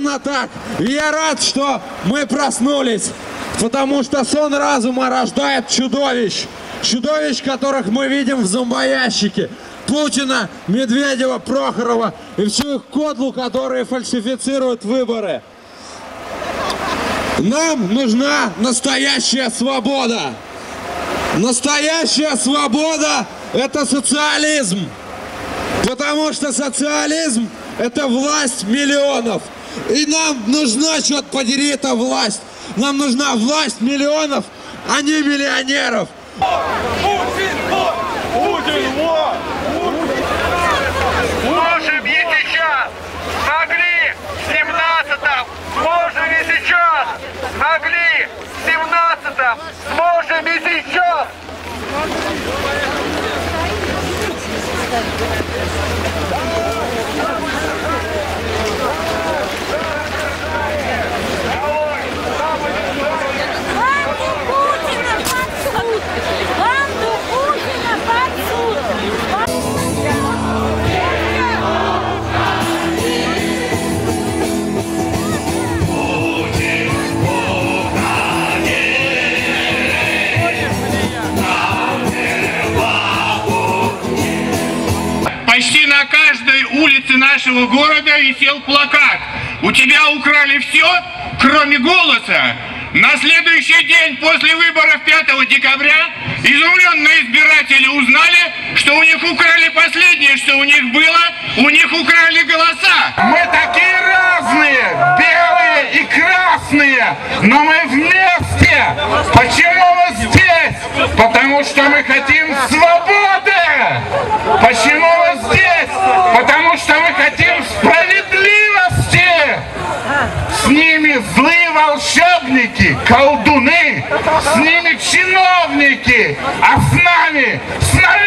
Именно так. И я рад, что мы проснулись, потому что сон разума рождает чудовищ. Чудовищ, которых мы видим в зомбоящике. Путина, Медведева, Прохорова и всю их кодлу, которые фальсифицируют выборы. Нам нужна настоящая свобода. Настоящая свобода – это социализм. Потому что социализм – это власть миллионов. И нам нужна, черт подери, эта власть. Нам нужна власть миллионов, а не миллионеров. Путин вор! Путин вор! Можем и сейчас! Смогли в 17-м! Сможем и сейчас! Смогли в 17-м! Сможем и сейчас! Почти на каждой улице нашего города висел плакат: у тебя украли все, кроме голоса. На следующий день после выборов 5 декабря изумленные избиратели узнали, что у них украли последнее, что у них было, у них украли голоса. Мы такие разные, белые и красные, но мы вместе. Почему мы здесь? Потому что мы хотим свободы. Почему мы здесь? Потому что мы хотим справедливости. С ними злые волшебники, колдуны, с ними чиновники, а с нами